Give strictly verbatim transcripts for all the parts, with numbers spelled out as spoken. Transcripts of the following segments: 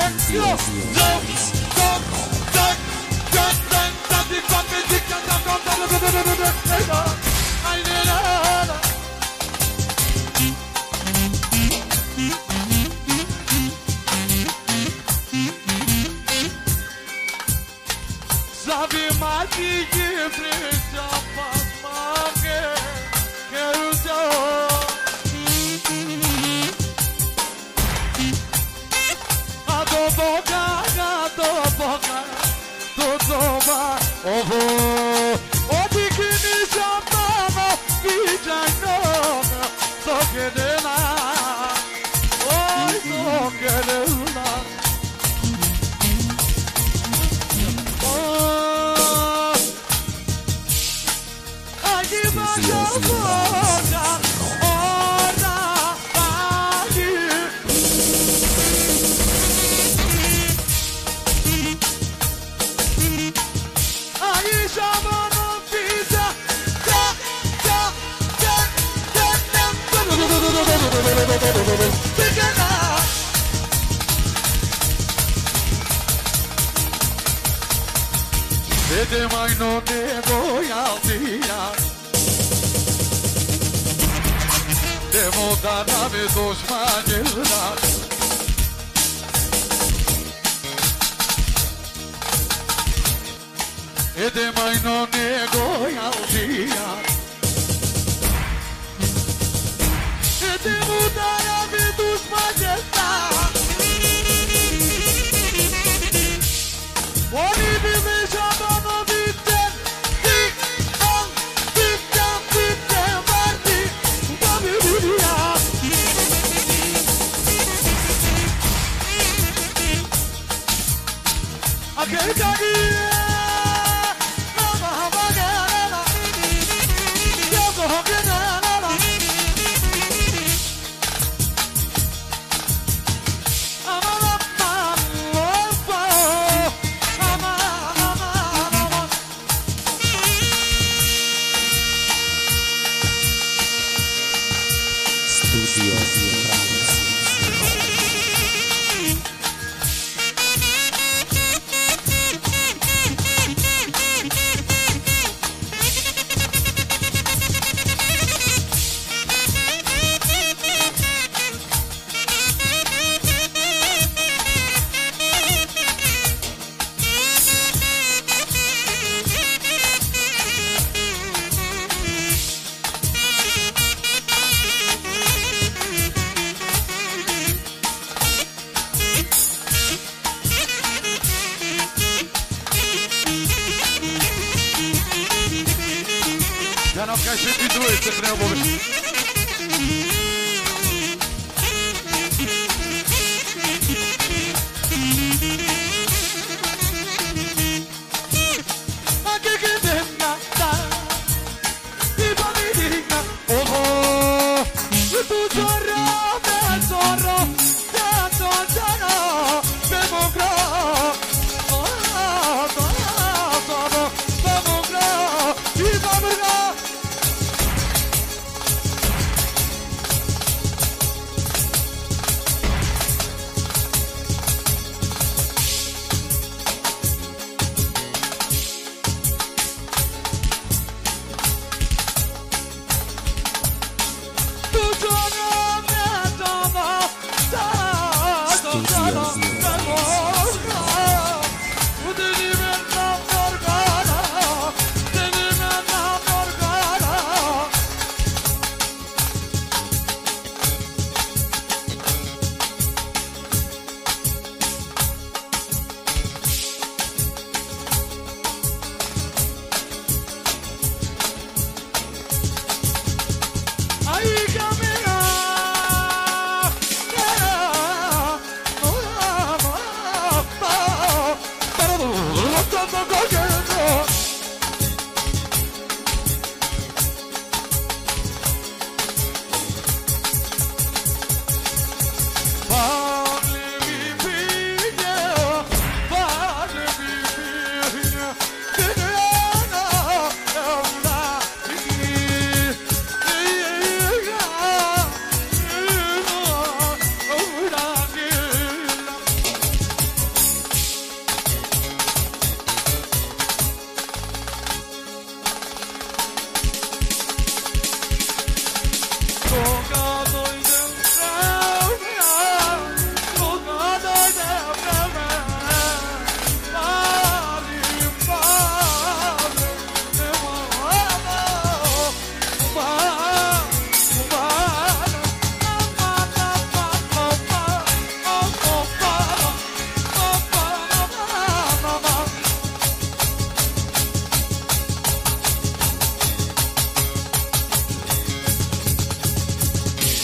Sabe mais que frente a paz, quero ser. A do boca, a do boca, do toma, oh, oh, de que me chamava, que já não, só querendo lá, oh, só querendo lá. Vede mai non ne voglio via Devo darmi dos manila Vede mai non ne voglio via Devo darmi dos manila Oni bizi şabanı bitten, dik al, bitten, bitten verdi, tabi dünya. Akıl kagiye, nama hava gelena, yago gelena. Canal Caixa vinte e dois, sempre é o bom.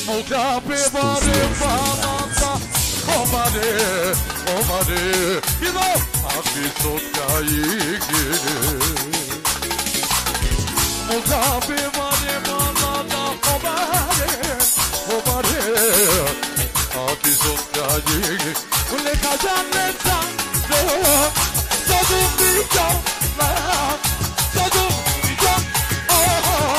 Moga bevare bananta Omare, omare You know Aki sotka yigire Moga bevare bananta Omare, omare Aki sotka yigire Ule kajane zande Sodum dikam Sodum dikam Oh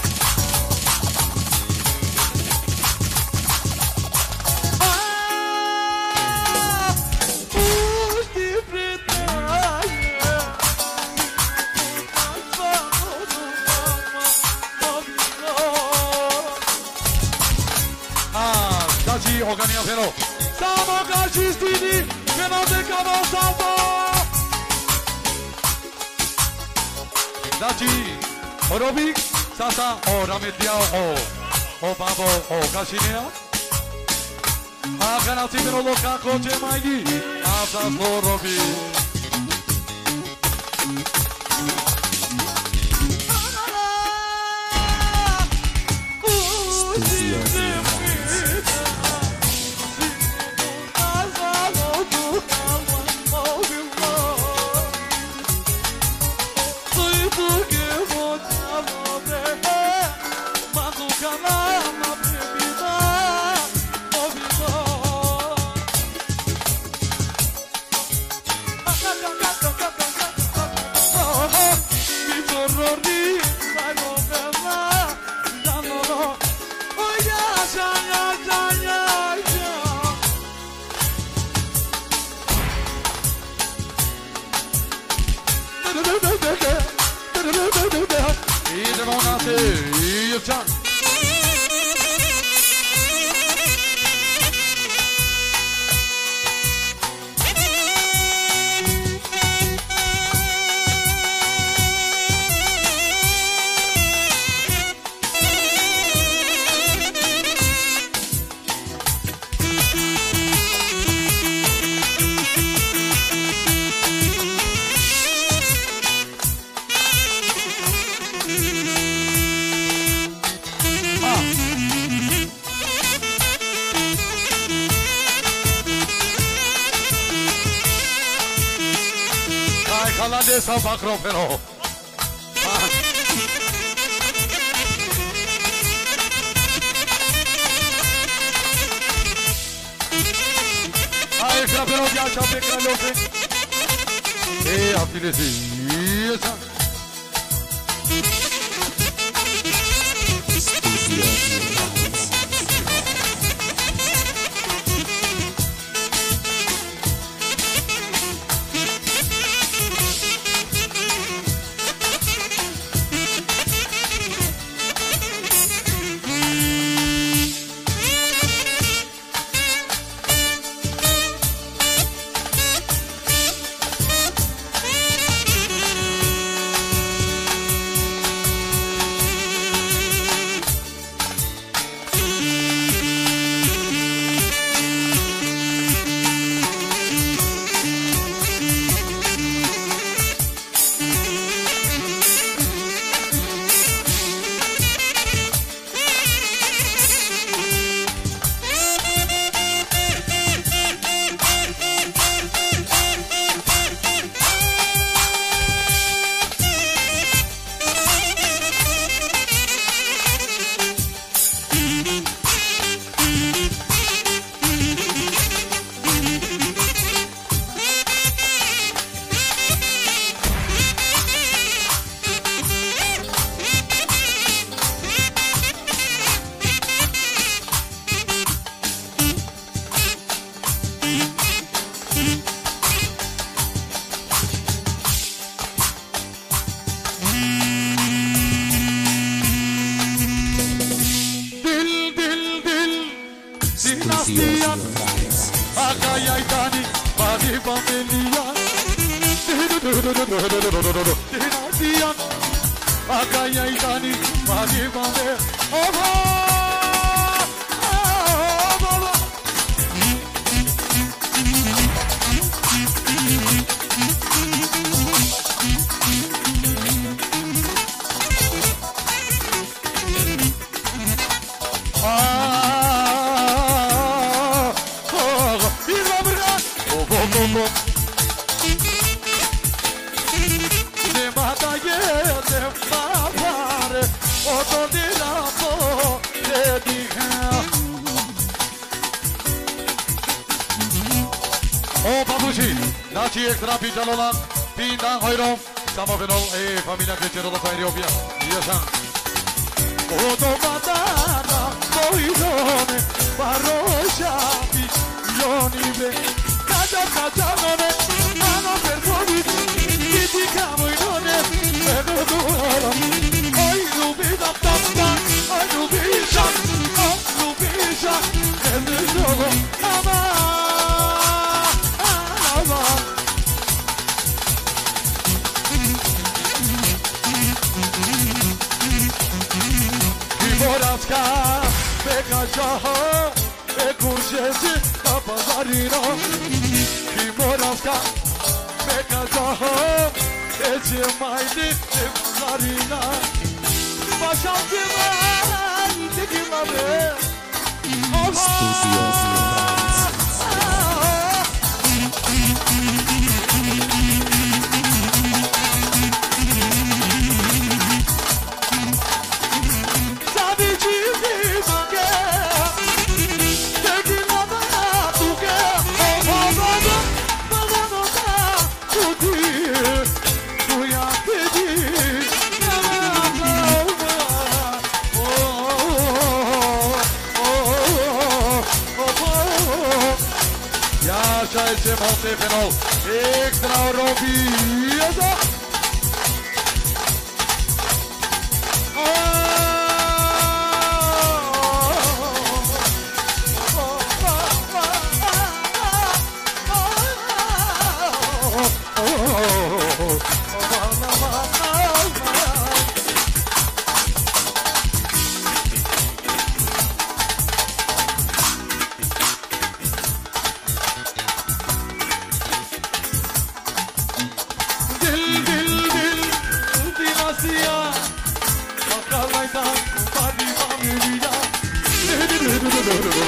Organia pero Samo kashi stidi Pero de cabo salvo Dachi Orobi Sasa Ora media O O babo O kashinea Akana si pero lo kako che maigi Asa Orobi Esa macro pero Ay, esa pero ya chape que lo sé Eh, aquí le sí esa Ah Baci extra Pijalolan, Pindan Hoirom, Samofenol, e familia Crecerolo Fairopia, Iasan. Otomatana, Moidone, Baroshapi, Yonibe, Kaja Kajanone, Ano Performiti, Kitika Moidone, Pedodoro, Oi Lubida Tata, Oi Lubisha, Oi Lubisha, Pedodoro, Ama, Ama. Moraska, Bekajaha, Ekurjeci, Papazarino. Moraska, Bekajaha, Ecemaidi, Epazarina. Başantıma, Dikimame. Studios Esse monte penal extra Robiesa. Do do do do do.